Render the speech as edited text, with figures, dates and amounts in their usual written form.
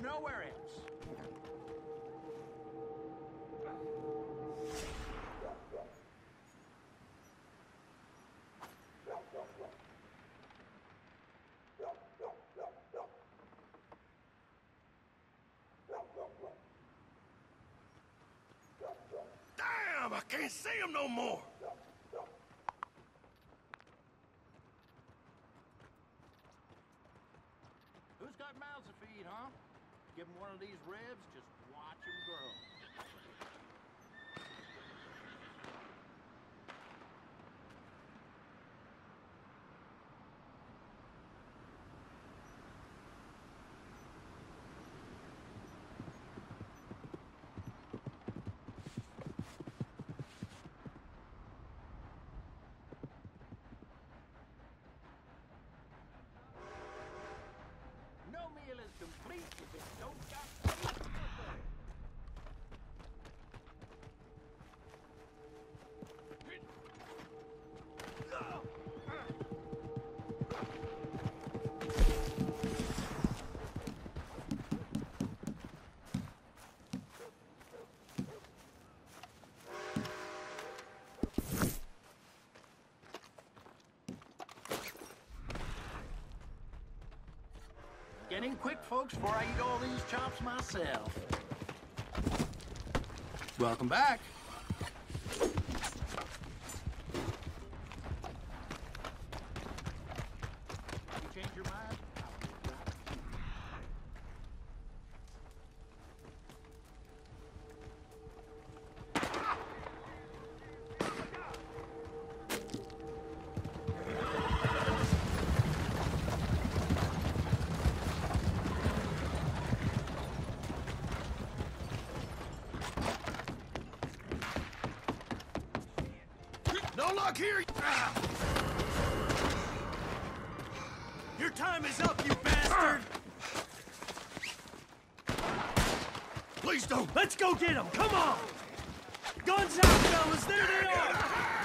nowhere else. Damn, I can't see him no more. Who's got mouths to feed, huh? Give him one of these ribs, just watch him grow. No meal is complete if it don't got meat in it. Getting quick, folks, before I eat all these chops myself. Welcome back. You change your mind? No luck here! Your time is up, you bastard! Please don't! Let's go get them! Come on! Guns out, fellas! There they are!